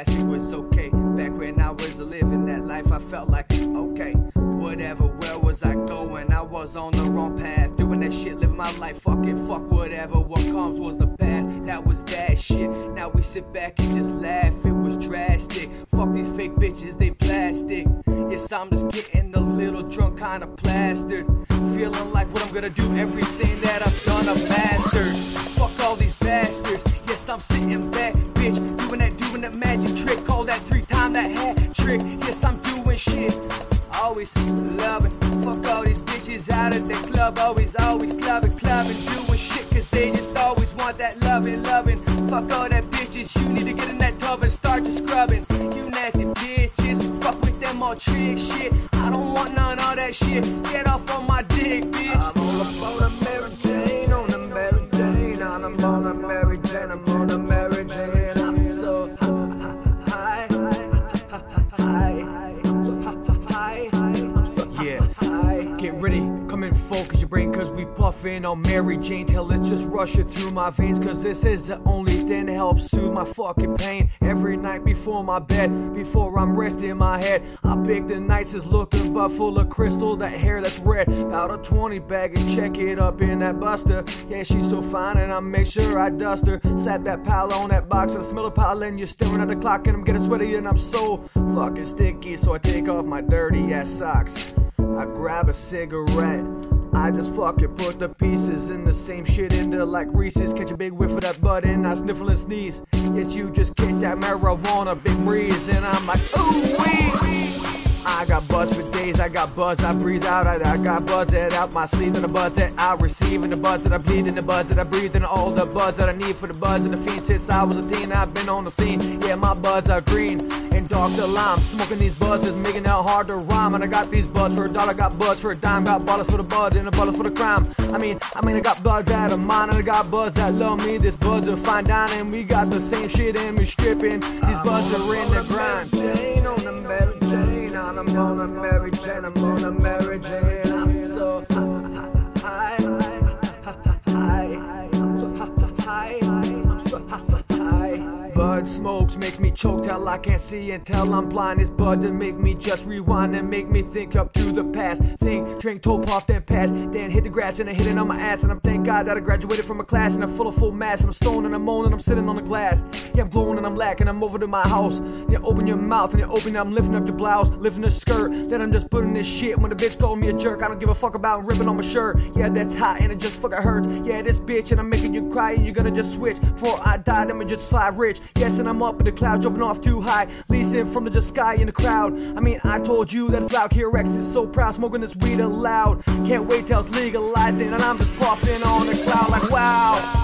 past, it was okay. Back when I was living that life, I felt like, okay, whatever, where was I going? I was on the wrong path, doing that shit, living my life, fucking fuck whatever. What comes was the past, that was that shit. Now we sit back and just laugh, it was drastic. Fuck these fake bitches, they plastic. Yes, I'm just getting a little drunk, kinda plastered. Feeling like what I'm gonna do, everything that I've done, I've mastered. Fuck all these bastards. Yes, I'm sitting back, bitch, doing that magic trick. Call that 3-time that hat trick. Yes, I'm doing shit. Always loving. Fuck all these bitches out of the club. Always clubbing, doing shit. Cause they just always want that loving. Fuck all that bitches. You need to get in that tub and start to scrubbing. You nasty bitches. Fuck with them all trick shit. I don't want none of that shit. Get off on my dick, bitch. I'm all about a Mary Jane, on a Mary Jane. I'm on a Mary Jane, I'm on a Mary Jane. I'm so high. Get ready, come in, focus your brain, cause we puffin' on Mary Jane. Till let's just rush it through my veins, cause this is the only thing that helps soothe my fucking pain. Every night before my bed, before I'm resting my head, I pick the nicest looking butt full of crystal, that hair that's red. About a 20 bag and check it up in that buster. Yeah, she's so fine and I make sure I dust her. Slap that pile on that box and I smell the pile and you're staring at the clock and I'm getting sweaty and I'm so fucking sticky. So I take off my dirty ass socks. I grab a cigarette, I just fucking put the pieces in the same shit into like Reese's. Catch a big whiff of that bud and I sniffle and sneeze. Yes, you just catch that marijuana, big breeze, and I'm like, ooh wee. I got buzz for days, I got buzz I breathe out, I got buzz that out my sleeve, and the buzz that I receive, and the buzz that I bleed, and the buzz that I breathe, and all the buzz that I need for the buzz and the fiend. Since I was a teen, I've been on the scene. Yeah, my buds are green and Dr. Lime. Smoking these buzzes, making it hard to rhyme. And I got these buds for $1, got buds for a dime, got bullets for the bud and the bullets for the crime. I mean, I got buds out of mine, and I got buds that love me. This buds are fine dining, we got the same shit and we stripping. These buds are in the grind. Jane, on a Mary Jane, I'm on a Mary Jane, I'm on a Mary Jane. I'm so high. Bud smokes make me choke till I can't see until I'm blind. This bud to make me just rewind and make me think up to the past. Think, drink, toe puff, then pass, then hit the grass and I hit it on my ass. And I'm thank God that I graduated from a class and I'm full of full mass. And I'm stoned and I'm moaning, I'm sitting on the glass. Yeah, I'm glowing and I'm lacking, I'm over to my house. Yeah, open your mouth and you open it, I'm lifting up the blouse, lifting the skirt. Then I'm just putting this shit when the bitch called me a jerk. I don't give a fuck about ripping on my shirt. Yeah, that's hot and it just fucking hurts. Yeah, this bitch and I'm making you cry and you're gonna just switch. Before I die, let me just fly rich. Yes, and I'm up in the clouds, jumping off too high, leasing from the just sky in the crowd. I mean, I told you that it's loud. Here X is so proud, smoking this weed aloud. Can't wait till it's legalizing, and I'm just puffing on the cloud like wow.